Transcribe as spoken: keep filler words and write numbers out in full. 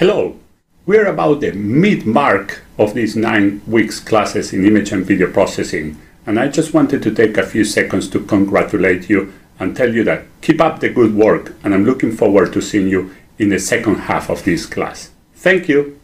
Hello! We're about the mid-mark of these nine weeks classes in image and video processing, and I just wanted to take a few seconds to congratulate you and tell you that keep up the good work, and I'm looking forward to seeing you in the second half of this class. Thank you!